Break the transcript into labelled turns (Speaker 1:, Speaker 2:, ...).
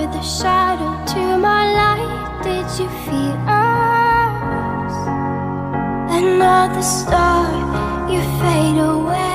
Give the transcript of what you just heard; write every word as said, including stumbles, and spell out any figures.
Speaker 1: with a shadow to my light. Did you feel us? Another star, you fade away.